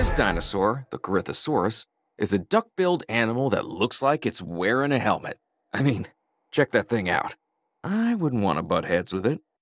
This dinosaur, the Corythosaurus, is a duck-billed animal that looks like it's wearing a helmet. I mean, check that thing out. I wouldn't want to butt heads with it.